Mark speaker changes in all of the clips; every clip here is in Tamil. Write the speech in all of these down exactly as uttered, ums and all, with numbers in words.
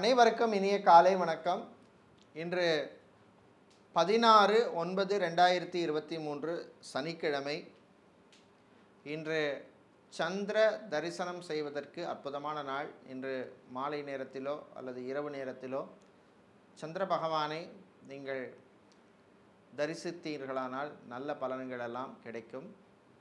Speaker 1: அனைவருக்கும் இனிய காலை வணக்கம். இன்று பதினாறு ஒன்பது ரெண்டாயிரத்தி இருபத்தி மூன்று சனிக்கிழமை. இன்று சந்திர தரிசனம் செய்வதற்கு அற்புதமான நாள். இன்று மாலை நேரத்திலோ அல்லது இரவு நேரத்திலோ சந்திர பகவானை நீங்கள் தரிசித்தீர்களானால் நல்ல பலன்கள் எல்லாம் கிடைக்கும்.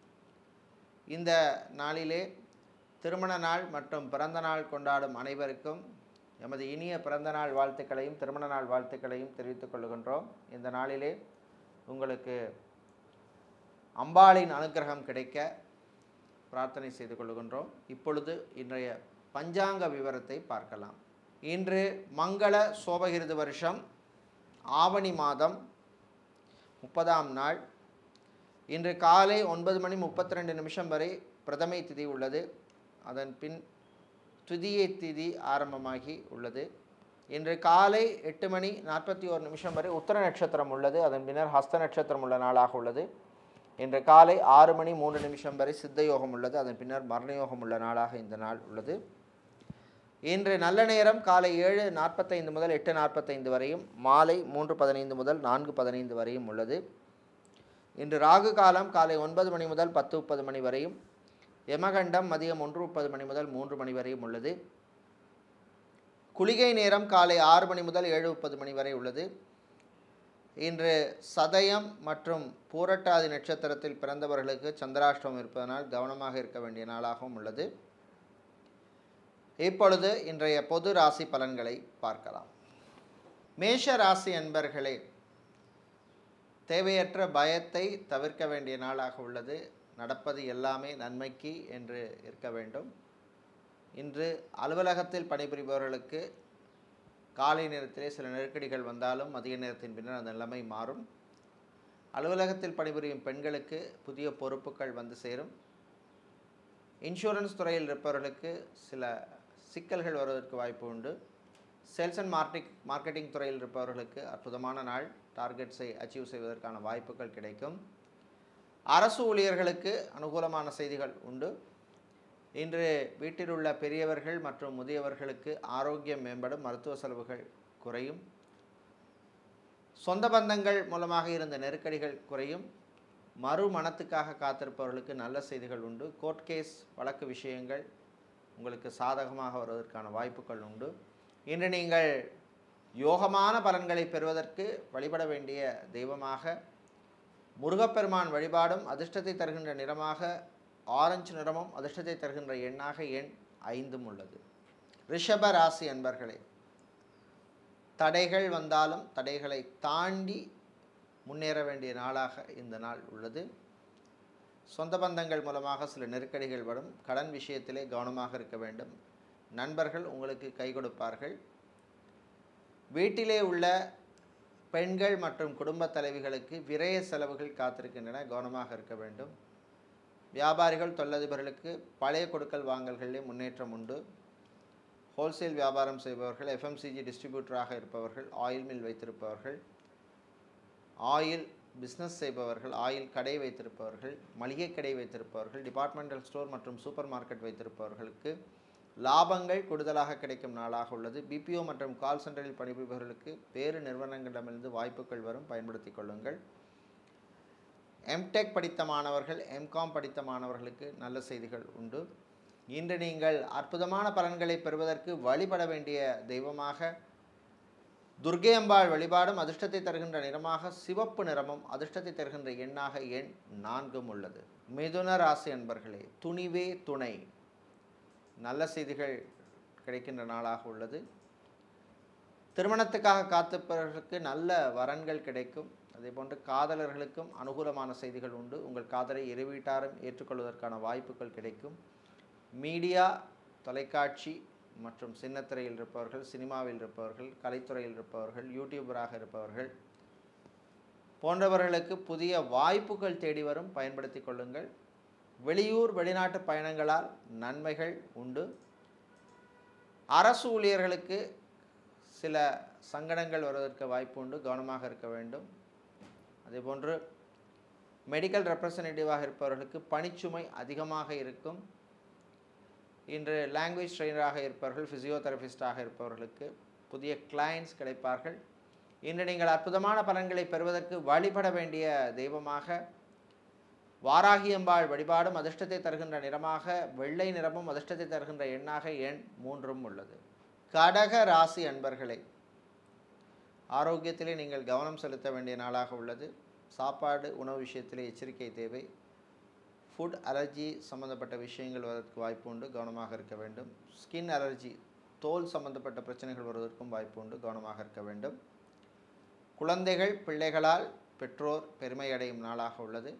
Speaker 1: இந்த நாளிலே திருமண நாள் மற்றும் பிறந்த நாள் கொண்டாடும் அனைவருக்கும் எமது இனிய பிறந்த நாள் வாழ்த்துக்களையும் திருமண நாள் வாழ்த்துக்களையும் தெரிவித்துக் கொள்கின்றோம். இந்த நாளிலே உங்களுக்கு அம்பாளின் அனுக்கிரகம் கிடைக்க பிரார்த்தனை செய்து கொள்கின்றோம். இப்பொழுது இன்றைய பஞ்சாங்க விவரத்தை பார்க்கலாம். இன்று மங்கள சோபகிருது வருஷம் ஆவணி மாதம் முப்பதாம் நாள். இன்று காலை ஒன்பது மணி முப்பத்தி ரெண்டு நிமிஷம் வரை பிரதமை திதி உள்ளது. அதன் பின் துதியை திதி ஆரம்பமாகி உள்ளது. இன்று காலை எட்டு மணி நாற்பத்தி ஒரு நிமிஷம் வரை உத்தர நட்சத்திரம் உள்ளது. அதன் பின்னர் ஹஸ்த நட்சத்திரம் உள்ள நாளாக உள்ளது. இன்று காலை ஆறு மணி மூன்று நிமிஷம் வரை சித்த யோகம் உள்ளது. அதன் பின்னர் மரணயோகம் உள்ள நாளாக இந்த நாள் உள்ளது. இன்று நல்ல நேரம் காலை ஏழு நாற்பத்தைந்து முதல் எட்டு நாற்பத்தைந்து வரையும், மாலை மூன்று பதினைந்து முதல் நான்கு பதினைந்து வரையும் உள்ளது. இன்று ராகு காலம் காலை ஒன்பது மணி முதல் பத்து முப்பது மணி வரையும், யமகண்டம் மதியம் ஒன்று முப்பது மணி முதல் மூன்று மணி வரையும் உள்ளது. குளிகை நேரம் காலை ஆறு மணி முதல் ஏழு முப்பது மணி வரை உள்ளது. இன்று சதயம் மற்றும் பூரட்டாதி நட்சத்திரத்தில் பிறந்தவர்களுக்கு சந்திராஷ்டமம் இருப்பதனால் கவனமாக இருக்க வேண்டிய நாளாகவும் உள்ளது. இப்பொழுது இன்றைய பொது ராசி பலன்களை பார்க்கலாம். மேஷ ராசி அன்பர்களே, தேவையற்ற பயத்தை தவிர்க்க வேண்டிய நாளாக உள்ளது. நடப்பது எல்லாமே நன்மைக்கு என்று இருக்க வேண்டும். இன்று அலுவலகத்தில் பணிபுரிபவர்களுக்கு காலை நேரத்திலே சில நெருக்கடிகள் வந்தாலும் மதிய நேரத்தின் பின்னர் அந்த நிலைமை மாறும். அலுவலகத்தில் பணிபுரியும் பெண்களுக்கு புதிய பொறுப்புகள் வந்து சேரும். இன்சூரன்ஸ் துறையில் இருப்பவர்களுக்கு சில சிக்கல்கள் வருவதற்கு வாய்ப்பு உண்டு. சேல்ஸ் அண்ட் மார்க்கெட் மார்க்கெட்டிங் துறையில் இருப்பவர்களுக்கு அற்புதமான நாள். டார்கெட்ஸை அச்சீவ் செய்வதற்கான வாய்ப்புகள் கிடைக்கும். அரசு ஊழியர்களுக்கு அனுகூலமான செய்திகள் உண்டு. இன்று வீட்டில் உள்ள பெரியவர்கள் மற்றும் முதியவர்களுக்கு ஆரோக்கியம் மேம்படும். மருத்துவ செலவுகள் குறையும். சொந்த பந்தங்கள் மூலமாக இருந்த நெருக்கடிகள் குறையும். மறுமணத்துக்காக காத்திருப்பவர்களுக்கு நல்ல செய்திகள் உண்டு. கோர்ட் கேஸ் வழக்கு விஷயங்கள் உங்களுக்கு சாதகமாக வருவதற்கான வாய்ப்புகள் உண்டு. இன்று நீங்கள் யோகமான பலன்களை பெறுவதற்கு வழிபட வேண்டிய தெய்வமாக முருகப்பெருமான் வழிபாடும், அதிர்ஷ்டத்தை தருகின்ற நிறமாக ஆரஞ்சு நிறமும், அதிர்ஷ்டத்தை தருகின்ற எண்ணாக எண் ஐந்தும் உள்ளது. ரிஷப ராசி அன்பர்களே, தடைகள் வந்தாலும் தடைகளை தாண்டி முன்னேற வேண்டிய நாளாக இந்த நாள் உள்ளது. சொந்த பந்தங்கள் மூலமாக சில நெருக்கடிகள் வரும். கடன் விஷயத்திலே கவனமாக இருக்க வேண்டும். நண்பர்கள் உங்களுக்கு கை கொடுப்பார்கள். வீட்டிலே உள்ள பெண்கள் மற்றும் குடும்ப தலைவிகளுக்கு விரய செலவுகள் காத்திருக்கின்றன. கவனமாக இருக்க வேண்டும். வியாபாரிகள் தொழிலதிபர்களுக்கு பழைய கொடுக்கல் வாங்கல்களிலே முன்னேற்றம் உண்டு. ஹோல்சேல் வியாபாரம் செய்பவர்கள், எஃப்எம்சிஜி டிஸ்ட்ரிபியூட்டராக இருப்பவர்கள், ஆயில் மில் வைத்திருப்பவர்கள், ஆயில் பிஸ்னஸ் செய்பவர்கள், ஆயில் கடை வைத்திருப்பவர்கள், மளிகை கடை வைத்திருப்பவர்கள், டிபார்ட்மெண்டல் ஸ்டோர் மற்றும் சூப்பர் மார்க்கெட் வைத்திருப்பவர்களுக்கு லாபங்கள் கூடுதலாக கிடைக்கும் நாளாக உள்ளது. பிபிஓ மற்றும் கால் சென்டரில் பணிபுரிபவர்களுக்கு வேறு நிறுவனங்களிடமிருந்து வாய்ப்புகள் வரும். பயன்படுத்தி கொள்ளுங்கள். எம்டெக் படித்த மாணவர்கள், எம்காம் படித்த மாணவர்களுக்கு நல்ல செய்திகள் உண்டு. இன்று நீங்கள் அற்புதமான பலன்களை பெறுவதற்கு வழிபட வேண்டிய தெய்வமாக துர்க்கை அம்பாள் வழிபாடும், அதிர்ஷ்டத்தை தருகின்ற நிறமாக சிவப்பு நிறமும், அதிர்ஷ்டத்தை தருகின்ற எண்ணாக எண் நான்கும் உள்ளது. மிதுன ராசி அன்பர்களே, துணிவே துணை, நல்ல செய்திகள் கிடைக்கின்ற நாளாக உள்ளது. திருமணத்துக்காக காத்திருப்பவர்களுக்கு நல்ல வரன்கள் கிடைக்கும். அதே போன்று காதலர்களுக்கும் அனுகூலமான செய்திகள் உண்டு. உங்கள் காதலை இரு வீட்டாரும் ஏற்றுக்கொள்வதற்கான வாய்ப்புகள் கிடைக்கும். மீடியா, தொலைக்காட்சி மற்றும் சின்னத்திரையில் இருப்பவர்கள், சினிமாவில் இருப்பவர்கள், கலைத்துறையில் இருப்பவர்கள், யூடியூபராக இருப்பவர்கள் போன்றவர்களுக்கு புதிய வாய்ப்புகள் தேடி வரும். பயன்படுத்தி கொள்ளுங்கள். வெளியூர் வெளிநாட்டு பயணங்களால் நன்மைகள் உண்டு. அரசு ஊழியர்களுக்கு சில சங்கடங்கள் வருவதற்கு வாய்ப்பு உண்டு. கவனமாக இருக்க வேண்டும். அதேபோன்று மெடிக்கல் ரெப்ரசன்டேட்டிவாக இருப்பவர்களுக்கு பணிச்சுமை அதிகமாக இருக்கும். இன்று லாங்குவேஜ் ட்ரெயினராக இருப்பவர்கள், ஃபிசியோதெரபிஸ்டாக இருப்பவர்களுக்கு புதிய கிளையண்ட்ஸ் கிடைப்பார்கள். இன்று நீங்கள் அற்புதமான பலன்களை பெறுவதற்கு வழிபட வேண்டிய தெய்வமாக வாராகியம்பாள் வழிபாடும் அதிர்ஷ்டத்தை தருகின்ற நிறமாக வெள்ளை நிறமும் அதிர்ஷ்டத்தை தருகின்ற எண்ணாக எண் மூன்றும் உள்ளது. கடக ராசி அன்பர்களே, ஆரோக்கியத்திலே நீங்கள் கவனம் செலுத்த வேண்டிய நாளாக உள்ளது. சாப்பாடு உணவு விஷயத்திலே எச்சரிக்கை தேவை. ஃபுட் அலர்ஜி சம்பந்தப்பட்ட விஷயங்கள் வருவதற்கு வாய்ப்பு உண்டு, கவனமாக இருக்க வேண்டும். ஸ்கின் அலர்ஜி தோல் சம்பந்தப்பட்ட பிரச்சனைகள் வருவதற்கும் வாய்ப்பு உண்டு, கவனமாக இருக்க வேண்டும். குழந்தைகள் பிள்ளைகளால் பெற்றோர் பெருமை அடையும் நாளாக உள்ளது.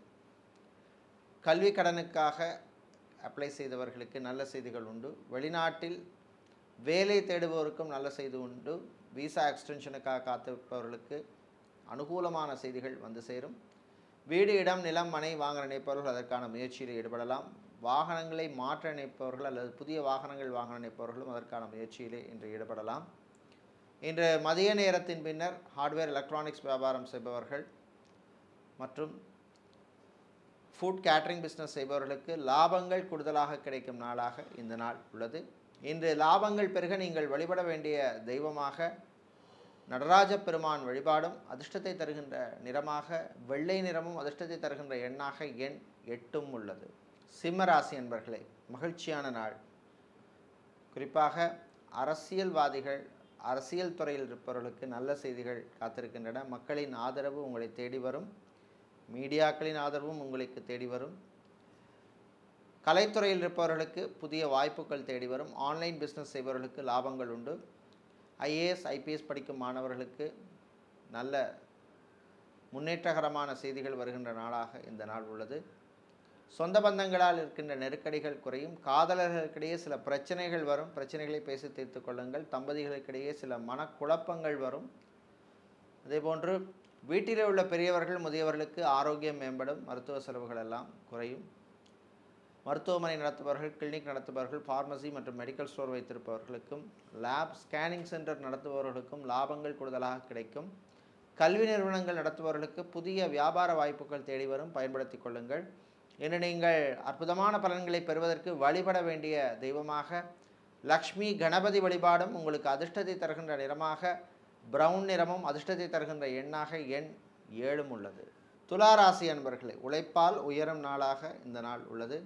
Speaker 1: கல்வி கடனுக்காக அப்ளை செய்தவர்களுக்கு நல்ல செய்திகள் உண்டு. வெளிநாட்டில் வேலை தேடுபவருக்கும் நல்ல செய்தி உண்டு. விசா எக்ஸ்டென்ஷனுக்காக காத்திருப்பவர்களுக்கு அனுகூலமான செய்திகள் வந்து சேரும். வீடு இடம் நிலம் மனை வாங்க நினைப்பவர்கள் அதற்கான முயற்சியில் ஈடுபடலாம். வாகனங்களை மாற்ற நினைப்பவர்கள் அல்லது புதிய வாகனங்கள் வாங்க நினைப்பவர்களும் அதற்கான முயற்சியிலே இன்று ஈடுபடலாம். இன்று மதிய நேரத்தின் பின்னர் ஹார்ட்வேர் எலக்ட்ரானிக்ஸ் வியாபாரம் செய்பவர்கள் மற்றும் ஃபுட் கேட்டரிங் பிஸ்னஸ் செய்பவர்களுக்கு லாபங்கள் கூடுதலாக கிடைக்கும் நாளாக இந்த நாள் உள்ளது. இன்று லாபங்கள் பெருக நீங்கள் வழிபட வேண்டிய தெய்வமாக நடராஜ பெருமான் வழிபாடும் அதிர்ஷ்டத்தை தருகின்ற நிறமாக வெள்ளை நிறமும் அதிர்ஷ்டத்தை தருகின்ற எண்ணாக எண் எட்டும் உள்ளது. சிம்மராசி என்பர்களே, மகிழ்ச்சியான நாள். குறிப்பாக அரசியல்வாதிகள் அரசியல் துறையில் இருப்பவர்களுக்கு நல்ல செய்திகள் காத்திருக்கின்றன. மக்களின் ஆதரவு உங்களை தேடி வரும். மீடியாக்களின் ஆதரவும் உங்களுக்கு தேடி வரும். கலைத்துறையில் இருப்பவர்களுக்கு புதிய வாய்ப்புகள் தேடி வரும். ஆன்லைன் பிஸ்னஸ் செய்பவர்களுக்கு லாபங்கள் உண்டு. ஐஏஎஸ் ஐபிஎஸ் படிக்கும் மாணவர்களுக்கு நல்ல முன்னேற்றகரமான செய்திகள் வருகின்ற நாளாக இந்த நாள் உள்ளது. சொந்த பந்தங்களால் இருக்கின்ற நெருக்கடிகள் குறையும். காதலர்களுக்கிடையே சில பிரச்சனைகள் வரும். பிரச்சனைகளை பேசி தீர்த்து கொள்ளுங்கள். தம்பதிகளுக்கிடையே சில மனக்குழப்பங்கள் வரும். அதேபோன்று வீட்டிலே உள்ள பெரியவர்கள் முதியவர்களுக்கு ஆரோக்கியம் மேம்படும். மருத்துவ செலவுகள் எல்லாம் குறையும். மருத்துவமனை நடத்துபவர்கள், கிளினிக் நடத்துபவர்கள், ஃபார்மசி மற்றும் மெடிக்கல் ஸ்டோர் வைத்திருப்பவர்களுக்கும் லேப் ஸ்கேனிங் சென்டர் நடத்துபவர்களுக்கும் லாபங்கள் கூடுதலாக கிடைக்கும். கல்வி நிறுவனங்கள் நடத்துபவர்களுக்கு புதிய வியாபார வாய்ப்புகள் தேடி வரும். பயன்படுத்தி கொள்ளுங்கள். இன்று நீங்கள் அற்புதமான பலன்களை பெறுவதற்கு வழிபட வேண்டிய தெய்வமாக லக்ஷ்மி கணபதி வழிபாடும் உங்களுக்கு அதிர்ஷ்டத்தை தருகின்ற நிறமாக பிரவுன் நிறமும் அதிர்ஷ்டத்தை தருகின்ற எண்ணாக எண் ஏழும் உள்ளது. துளாராசி அன்பர்களே, உழைப்பால் உயரும் நாளாக இந்த நாள் உள்ளது.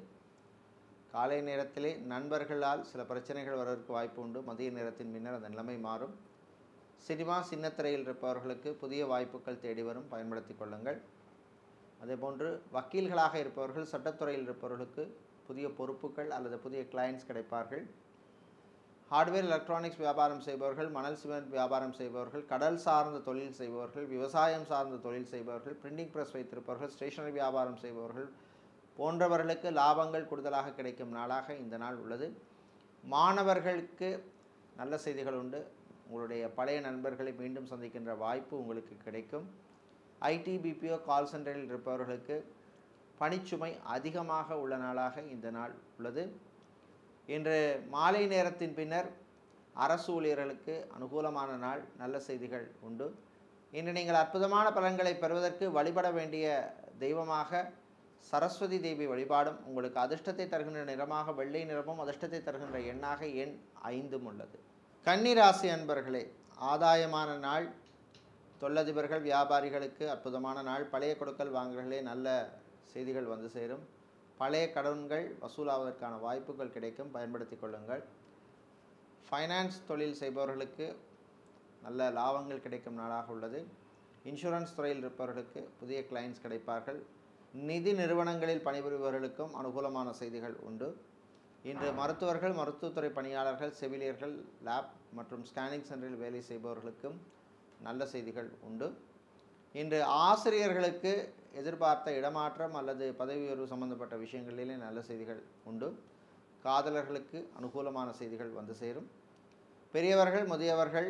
Speaker 1: காலை நேரத்திலே நண்பர்களால் சில பிரச்சனைகள் வருவதற்கு வாய்ப்பு உண்டு. மதிய நேரத்தின் முன்னர் அந்த நிலைமை மாறும். சினிமா சின்னத்திரையில் இருப்பவர்களுக்கு புதிய வாய்ப்புகள் தேடி வரும். பயன்படுத்தி கொள்ளுங்கள். அதேபோன்று வக்கீல்களாக இருப்பவர்கள், சட்டத்துறையில் இருப்பவர்களுக்கு புதிய பொறுப்புகள் அல்லது புதிய கிளையண்ட்ஸ் கிடைப்பார்கள். ஹார்ட்வேர் எலக்ட்ரானிக்ஸ் வியாபாரம் செய்பவர்கள், மணல் சிமெண்ட் வியாபாரம் செய்பவர்கள், கடல் சார்ந்த தொழில் செய்பவர்கள், விவசாயம் சார்ந்த தொழில் செய்பவர்கள், பிரிண்டிங் ப்ரெஸ் வைத்திருப்பவர்கள், ஸ்டேஷனரி வியாபாரம் செய்பவர்கள் போன்றவர்களுக்கு லாபங்கள் கூடுதலாக கிடைக்கும் நாளாக இந்த நாள் உள்ளது. மாணவர்களுக்கு நல்ல செய்திகள் உண்டு. உங்களுடைய பழைய நண்பர்களை மீண்டும் சந்திக்கின்ற வாய்ப்பு உங்களுக்கு கிடைக்கும். ஐடி பிபிஓ கால் சென்டரில் இருப்பவர்களுக்கு பணிச்சுமை அதிகமாக உள்ள நாளாக இந்த நாள் உள்ளது. இன்று மாலை நேரத்தின் பின்னர் அரசு ஊழியர்களுக்கு அனுகூலமான நாள். நல்ல செய்திகள் உண்டு. இன்று நீங்கள் அற்புதமான பலன்களை பெறுவதற்கு வழிபட வேண்டிய தெய்வமாக சரஸ்வதி தேவி வழிபாடும் உங்களுக்கு அதிர்ஷ்டத்தை தருகின்ற நிறமாக வெள்ளை நிறமும் அதிர்ஷ்டத்தை தருகின்ற எண்ணாக எண் ஐந்தும் உள்ளது. கன்னிராசி அன்பர்களே, ஆதாயமான நாள். தொழிலதிபர்கள் வியாபாரிகளுக்கு அற்புதமான நாள். பழைய கொடுக்கல் வாங்கல்களே நல்ல செய்திகள் வந்து சேரும். பழைய கடன்கள் வசூலாவதற்கான வாய்ப்புகள் கிடைக்கும். பயன்படுத்தி கொள்ளுங்கள். ஃபைனான்ஸ் தொழில் செய்பவர்களுக்கு நல்ல லாபங்கள் கிடைக்கும் நாளாக உள்ளது. இன்சூரன்ஸ் துறையில் இருப்பவர்களுக்கு புதிய கிளையண்ட்ஸ் கிடைப்பார்கள். நிதி நிறுவனங்களில் பணிபுரிபவர்களுக்கும் அனுகூலமான செய்திகள் உண்டு. இன்று மருத்துவர்கள், மருத்துவத்துறை பணியாளர்கள், செவிலியர்கள், லேப் மற்றும் ஸ்கேனிங் சென்டரில் வேலை செய்பவர்களுக்கும் நல்ல செய்திகள் உண்டு. இன்று ஆசிரியர்களுக்கு எதிர்பார்த்த இடமாற்றம் அல்லது பதவி உயர்வு சம்பந்தப்பட்ட விஷயங்களிலே நல்ல செய்திகள் உண்டு. காதலர்களுக்கு அனுகூலமான செய்திகள் வந்து சேரும். பெரியவர்கள், முதியவர்கள்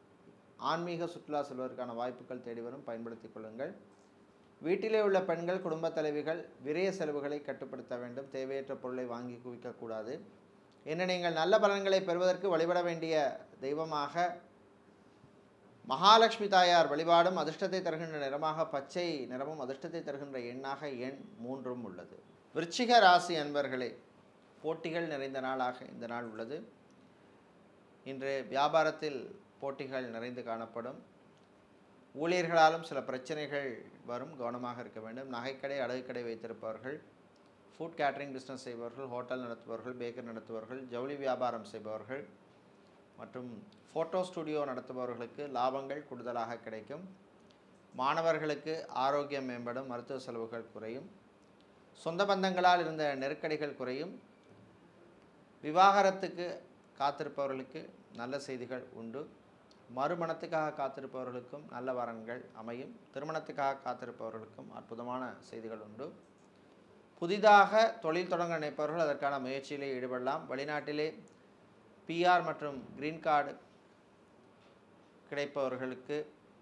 Speaker 1: ஆன்மீக சுற்றுலா செல்வதற்கான வாய்ப்புகள் தேடி வரும். பயன்படுத்தி கொள்ளுங்கள். வீட்டிலே உள்ள பெண்கள், குடும்ப தலைவிகள் விரய செலவுகளை கட்டுப்படுத்த வேண்டும். தேவையற்ற பொருளை வாங்கி குவிக்கக்கூடாது. இன்று நீங்கள் நல்ல பலன்களை பெறுவதற்கு வழிபட வேண்டிய தெய்வமாக மகாலட்சுமி தாயார் வழிபாடும் அதிர்ஷ்டத்தை தருகின்ற நிறமாக பச்சை நிறமும் அதிர்ஷ்டத்தை தருகின்ற எண்ணாக எண் மூன்றும் உள்ளது. விருச்சிக ராசி அன்பர்களே, போட்டிகள் நிறைந்த நாளாக இந்த நாள் உள்ளது. இன்று வியாபாரத்தில் போட்டிகள் நிறைந்து காணப்படும். ஊழியர்களாலும் சில பிரச்சனைகள் வரும், கவனமாக இருக்க வேண்டும். நகைக்கடை, அழகுக்கடை வைத்திருப்பவர்கள், ஃபுட் கேட்டரிங் பிஸ்னஸ் செய்பவர்கள், ஹோட்டல் நடத்துபவர்கள், பேக்கரி நடத்துபவர்கள், ஜவுளி வியாபாரம் செய்பவர்கள் மற்றும் ஃபோட்டோ ஸ்டுடியோ நடத்துபவர்களுக்கு லாபங்கள் கூடுதலாக கிடைக்கும். மாணவர்களுக்கு ஆரோக்கியம் மேம்படும், மருத்துவ செலவுகள் குறையும். சொந்த பந்தங்களால் இருந்த நெருக்கடிகள் குறையும். விவாகரத்துக்கு காத்திருப்பவர்களுக்கு நல்ல செய்திகள் உண்டு. மறுமணத்துக்காக காத்திருப்பவர்களுக்கும் நல்ல வரன்கள் அமையும். திருமணத்துக்காக காத்திருப்பவர்களுக்கும் அற்புதமான செய்திகள் உண்டு. புதிதாக தொழில் தொடங்க நினைப்பவர்கள் அதற்கான முயற்சியிலே ஈடுபடலாம். வெளிநாட்டிலே பிஆர் மற்றும் கிரீன் கார்டு கிடைப்பவர்களுக்கு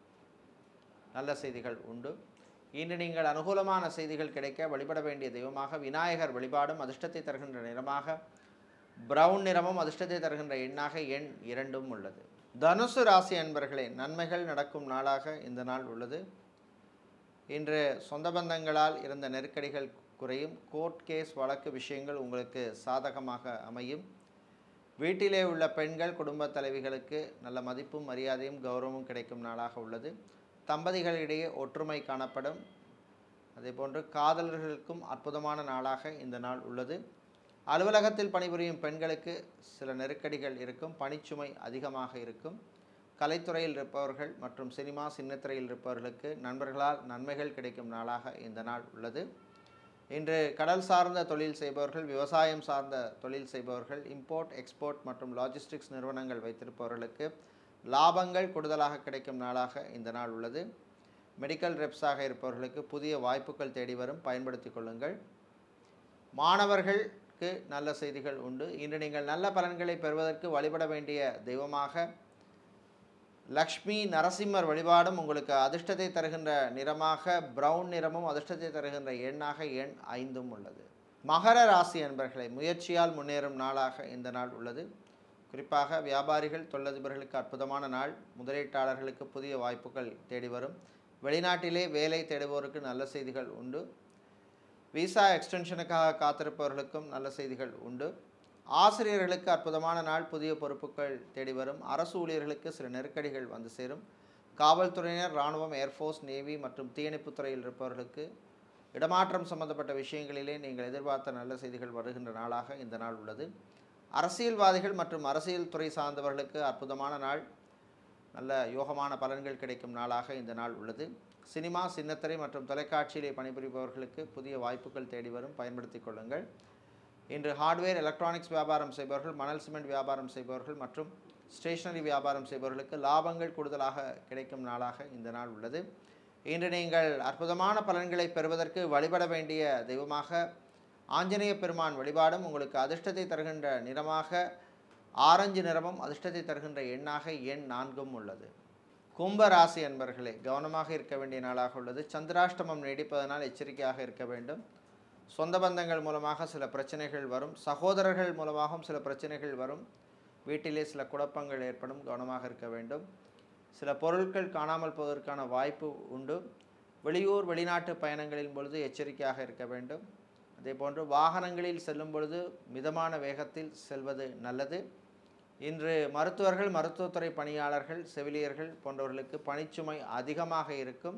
Speaker 1: நல்ல செய்திகள் உண்டு. இன்று நீங்கள் அனுகூலமான செய்திகள் கிடைக்க வழிபட வேண்டிய தெய்வமாக விநாயகர் வழிபாடும், அதிர்ஷ்டத்தை தருகின்ற நிறமாக பிரவுன் நிறமும், அதிர்ஷ்டத்தை தருகின்ற எண்ணாக எண் இரண்டும் உள்ளது. தனுசு ராசி அன்பர்களே, நன்மைகள் நடக்கும் நாளாக இந்த நாள் உள்ளது. இன்று சொந்த பந்தங்களால் இருந்த நெருக்கடிகள் குறையும். கோர்ட் கேஸ் வழக்கு விஷயங்கள் உங்களுக்கு சாதகமாக அமையும். வீட்டிலே உள்ள பெண்கள் குடும்ப தலைவிகளுக்கு நல்ல மதிப்பும் மரியாதையும் கௌரவமும் கிடைக்கும் நாளாக உள்ளது. தம்பதிகளிடையே ஒற்றுமை காணப்படும். அதேபோன்று காதலர்களுக்கும் அற்புதமான நாளாக இந்த நாள் உள்ளது. அலுவலகத்தில் பணிபுரியும் பெண்களுக்கு சில நெருக்கடிகள் இருக்கும், பணிச்சுமை அதிகமாக இருக்கும். கலைத்துறையில் இருப்பவர்கள் மற்றும் சினிமா சின்னத்திரையில் இருப்பவர்களுக்கு நண்பர்களால் நன்மைகள் கிடைக்கும் நாளாக இந்த நாள் உள்ளது. இன்று கடல் சார்ந்த தொழில் செய்பவர்கள், விவசாயம் சார்ந்த தொழில் செய்பவர்கள், இம்போர்ட் எக்ஸ்போர்ட் மற்றும் லாஜிஸ்டிக்ஸ் நிறுவனங்கள் வைத்திருப்பவர்களுக்கு லாபங்கள் கூடுதலாக கிடைக்கும் நாளாக இந்த நாள் உள்ளது. மெடிக்கல் ரெப்ஸாக இருப்பவர்களுக்கு புதிய வாய்ப்புகள் தேடி வரும், பயன்படுத்தி கொள்ளுங்கள். மாணவர்களுக்கு நல்ல செய்திகள் உண்டு. இன்று நீங்கள் நல்ல பலன்களை பெறுவதற்கு வழிபட வேண்டிய தெய்வமாக லக்ஷ்மி நரசிம்மர் வழிபாடும், உங்களுக்கு அதிர்ஷ்டத்தை தருகின்ற நிறமாக பிரவுன் நிறமும், அதிர்ஷ்டத்தை தருகின்ற எண்ணாக எண் ஐந்தும் உள்ளது. மகர ராசி அன்பர்களை, முயற்சியால் முன்னேறும் நாளாக இந்த நாள் உள்ளது. குறிப்பாக வியாபாரிகள், தொழிலதிபர்களுக்கு அற்புதமான நாள். முதலீட்டாளர்களுக்கு புதிய வாய்ப்புகள் தேடி வரும். வெளிநாட்டிலே வேலை தேடுவோருக்கு நல்ல செய்திகள் உண்டு. விசா எக்ஸ்டென்ஷனுக்காக காத்திருப்பவர்களுக்கும் நல்ல செய்திகள் உண்டு. ஆசிரியர்களுக்கு அற்புதமான நாள், புதிய பொறுப்புகள் தேடி வரும். அரசு ஊழியர்களுக்கு சில நெருக்கடிகள் வந்து சேரும். காவல்துறையினர், இராணுவம், ஏர்ஃபோர்ஸ், நேவி மற்றும் தீயணைப்புத் துறையில் இருப்பவர்களுக்கு இடமாற்றம் சம்பந்தப்பட்ட விஷயங்களிலே நீங்கள் எதிர்பார்த்த நல்ல செய்திகள் வருகின்ற நாளாக இந்த நாள் உள்ளது. அரசியல்வாதிகள் மற்றும் அரசியல் துறை சார்ந்தவர்களுக்கு அற்புதமான நாள், நல்ல யோகமான பலன்கள் கிடைக்கும் நாளாக இந்த நாள் உள்ளது. சினிமா சின்னத்திரை மற்றும் தொலைக்காட்சியிலே பணிபுரிபவர்களுக்கு புதிய வாய்ப்புகள் தேடி வரும், பயன்படுத்தி கொள்ளுங்கள். இன்று ஹார்ட்வேர் எலக்ட்ரானிக்ஸ் வியாபாரம் செய்பவர்கள், மணல் சிமெண்ட் வியாபாரம் செய்பவர்கள் மற்றும் ஸ்டேஷனரி வியாபாரம் செய்பவர்களுக்கு லாபங்கள் கூடுதலாக கிடைக்கும் நாளாக இந்த நாள் உள்ளது. இன்று நீங்கள் அற்புதமான பலன்களை பெறுவதற்கு வழிபட வேண்டிய தெய்வமாக ஆஞ்சநேய பெருமான் வழிபாடும், உங்களுக்கு அதிர்ஷ்டத்தை தருகின்ற நிறமாக ஆரஞ்சு நிறமும், அதிர்ஷ்டத்தை தருகின்ற எண்ணாக எண் நான்கும் உள்ளது. கும்ப ராசி அன்பர்களே, கவனமாக இருக்க வேண்டிய நாளாக உள்ளது. சந்திராஷ்டமம் நீடிப்பதனால் எச்சரிக்கையாக இருக்க வேண்டும். சொந்த பந்தங்கள் மூலமாக சில பிரச்சனைகள் வரும். சகோதரர்கள் மூலமாகவும் சில பிரச்சனைகள் வரும். வீட்டிலே சில குழப்பங்கள் ஏற்படும், கவனமாக இருக்க வேண்டும். சில பொருட்கள் காணாமல் போவதற்கான வாய்ப்பு உண்டு. வெளியூர் வெளிநாட்டு பயணங்களின் பொழுது எச்சரிக்கையாக இருக்க வேண்டும். அதேபோன்று வாகனங்களில் செல்லும் பொழுது மிதமான வேகத்தில் செல்வது நல்லது. இன்று மருத்துவர்கள், மருத்துவத்துறை பணியாளர்கள், செவிலியர்கள் போன்றவர்களுக்கு பணிச்சுமை அதிகமாக இருக்கும்.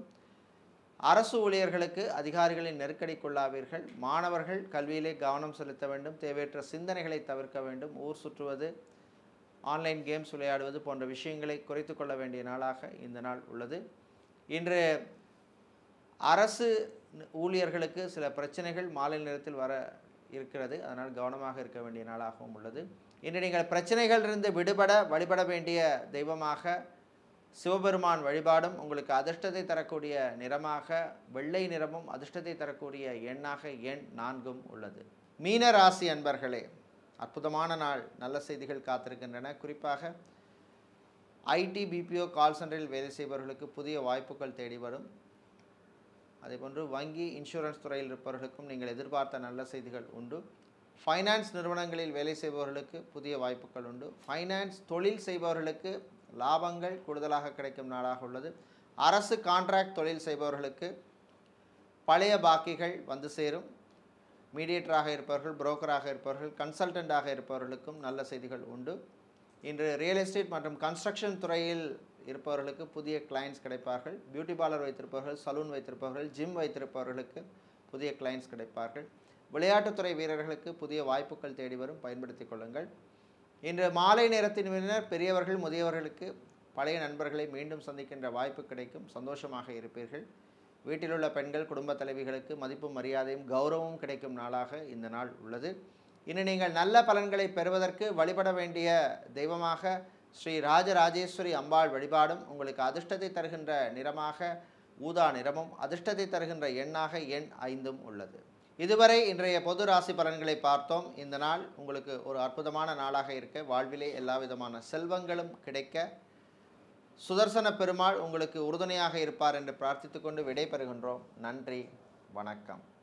Speaker 1: அரசு ஊழியர்களுக்கு அதிகாரிகளின் நெருக்கடிக்குள்ளாவீர்கள். மாணவர்கள் கல்வியிலே கவனம் செலுத்த வேண்டும். தேவையற்ற சிந்தனைகளை தவிர்க்க வேண்டும். ஊர் சுற்றுவது, ஆன்லைன் கேம்ஸ் விளையாடுவது போன்ற விஷயங்களை குறைத்து கொள்ள வேண்டிய நாளாக இந்த நாள் உள்ளது. இன்று அரசு ஊழியர்களுக்கு சில பிரச்சனைகள் மாலை நேரத்தில் வர இருக்கிறது, அதனால் கவனமாக இருக்க வேண்டிய நாளாகவும் உள்ளது. இன்று நீங்கள் பிரச்சனைகளிலிருந்து விடுபட வழிபட வேண்டிய தெய்வமாக சிவபெருமான் வழிபாடும், உங்களுக்கு அதிர்ஷ்டத்தை தரக்கூடிய நிறமாக வெள்ளை நிறமும், அதிர்ஷ்டத்தை தரக்கூடிய எண்ணாக எண் நான்கும் உள்ளது. மீன ராசி அன்பர்களே, அற்புதமான நாள், நல்ல செய்திகள் காத்திருக்கின்றன. குறிப்பாக ஐடி, பிபிஓ, கால் சென்டரில் வேலை செய்பவர்களுக்கு புதிய வாய்ப்புகள் தேடி வரும். அதேபோன்று வங்கி, இன்சூரன்ஸ் துறையில் இருப்பவர்களுக்கும் நீங்கள் எதிர்பார்த்த நல்ல செய்திகள் உண்டு. ஃபைனான்ஸ் நிறுவனங்களில் வேலை செய்பவர்களுக்கு புதிய வாய்ப்புகள் உண்டு. ஃபைனான்ஸ் தொழில் செய்பவர்களுக்கு லாபங்கள் கூடுதலாக கிடைக்கும் நாளாக உள்ளது. அரசு கான்ட்ராக்ட் தொழில் செய்பவர்களுக்கு பழைய பாக்கிகள் வந்து சேரும். மீடியேட்டராக இருப்பவர்கள், புரோக்கராக இருப்பவர்கள், கன்சல்டண்டாக இருப்பவர்களுக்கும் நல்ல செய்திகள் உண்டு. இன்று ரியல் எஸ்டேட் மற்றும் கன்ஸ்ட்ரக்ஷன் துறையில் இருப்பவர்களுக்கு புதிய கிளைண்ட்ஸ் கிடைப்பார்கள். பியூட்டி பார்லர் வைத்திருப்பவர்கள், சலூன் வைத்திருப்பவர்கள், ஜிம் வைத்திருப்பவர்களுக்கு புதிய கிளைண்ட்ஸ் கிடைப்பார்கள். விளையாட்டுத்துறை வீரர்களுக்கு புதிய வாய்ப்புகள் தேடி வரும், பயன்படுத்திக் கொள்ளுங்கள். இன்று மாலை நேரத்தினர் பெரியவர்கள் முதியவர்களுக்கு பழைய நண்பர்களை மீண்டும் சந்திக்கின்ற வாய்ப்பு கிடைக்கும், சந்தோஷமாக இருப்பீர்கள். வீட்டிலுள்ள பெண்கள் குடும்ப தலைவிகளுக்கு மதிப்பும் மரியாதையும் கௌரவமும் கிடைக்கும் நாளாக இந்த நாள் உள்ளது. இன்று நீங்கள் நல்ல பலன்களை பெறுவதற்கு வழிபட வேண்டிய தெய்வமாக ஸ்ரீ ராஜராஜேஸ்வரி அம்பாள் வழிபாடும், உங்களுக்கு அதிர்ஷ்டத்தை தருகின்ற நிறமாக ஊதா நிறமும், அதிர்ஷ்டத்தை தருகின்ற எண்ணாக எண் ஐந்தும் உள்ளது. இதுவரை இன்றைய பொது ராசி பலன்களை பார்த்தோம். இந்த நாள் உங்களுக்கு ஒரு அற்புதமான நாளாக இருக்க, வாழ்விலே எல்லா விதமான செல்வங்களும் கிடைக்க, சுதர்சன பெருமாள் உங்களுக்கு உறுதுணையாக இருப்பார் என்று பிரார்த்தித்துக் கொண்டு விடை பெறுகின்றோம். நன்றி, வணக்கம்.